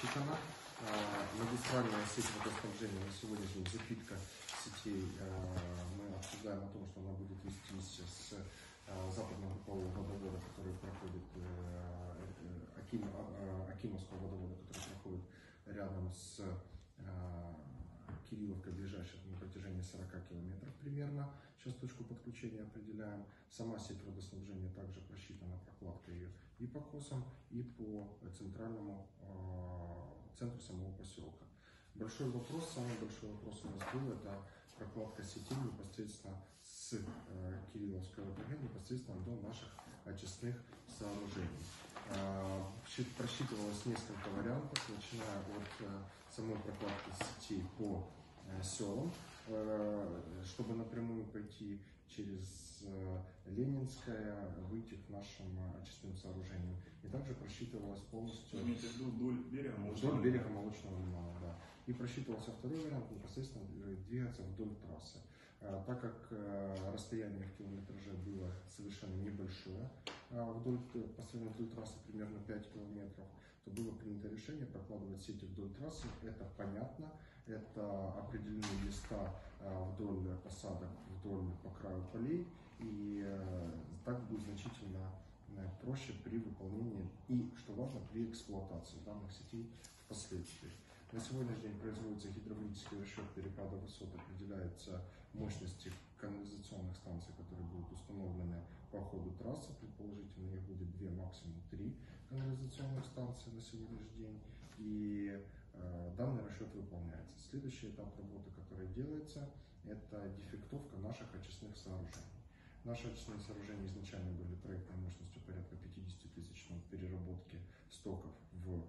просчитана. Магистральная сеть водоснабжения на сегодняшний день, запитка сетей, мы обсуждаем о том, что она будет вестись с западного группового водовода, который проходит, Акимовского водовода, который проходит рядом с Кирилловкой, ближайших на протяжении 40 километров примерно. Сейчас точку подключения определяем. Сама сеть водоснабжения также просчитана, прокладка ее и по косам, и по центральному центру самого поселка. Большой вопрос, самый большой вопрос у нас был, это прокладка сетей непосредственно с Кирилловской ОТГ, непосредственно до наших очистных сооружений. Просчитывалось несколько вариантов, начиная от самой прокладки сетей по селам, чтобы напрямую пойти через Ленинское, выйти к нашим очистным сооружениям. И также просчитывалось полностью вдоль берега Молочного лимана. Да. И просчитывался второй вариант, непосредственно двигаться вдоль трассы. Так как расстояние в километраже было совершенно небольшое, по сравнению вдоль трассы примерно 5 километров, то было принято решение прокладывать сети вдоль трассы. Это понятно, это определенные места вдоль посадок, вдоль по краю полей, и так будет значительно проще при выполнении и, что важно, при эксплуатации данных сетей впоследствии. На сегодняшний день производится гидравлический расчет перепада высот, определяются мощности канализационных станций, которые будут установлены по ходу трассы. Предположительно, их будет 2, максимум 3 канализационных станции на сегодняшний день. И данный расчет выполняется. Следующий этап работы, который делается, это дефектовка наших очистных сооружений. Наши очистные сооружения изначально были проектной мощностью порядка 50 тысяч переработки стоков в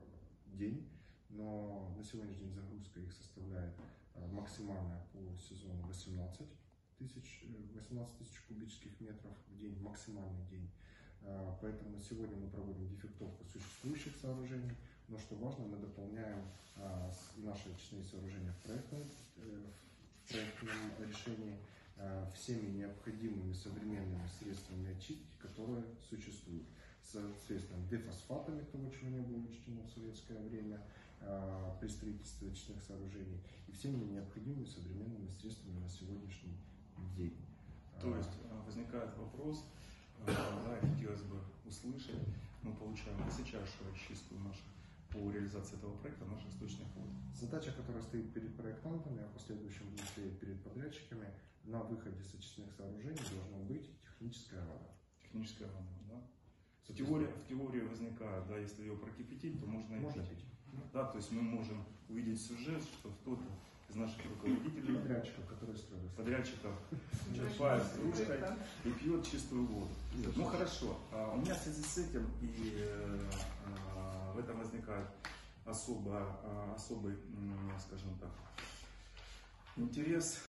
день. Но на сегодняшний день загрузка их составляет максимальная по сезону 18 тысяч кубических метров в день, максимальный день. Поэтому сегодня мы проводим дефектовку существующих сооружений, но что важно, мы дополняем наши очистные сооружения в проектном решении всеми необходимыми современными средствами очистки, которые существуют. Соответственно, дефосфатами, того, чего не было учтено в советское время при строительстве очистных сооружений, и всеми необходимыми современными средствами на сегодняшний день. То есть возникает вопрос, да, хотелось бы услышать, мы получаем высочайшую очистку по реализации этого проекта наших источных вод. Задача, которая стоит перед проектантами, а в последующем будет стоять перед подрядчиками, на выходе с очистных сооружений должна быть техническая вода. Техническая вода, да? В теории возникает, да, если ее прокипятить, то можно и пить. Да, то есть мы можем увидеть сюжет, что кто-то из наших руководителей, подрядчиков черпает с кружкой и пьет чистую воду. Ну хорошо, у меня в связи с этим и в этом возникает особый, скажем так, интерес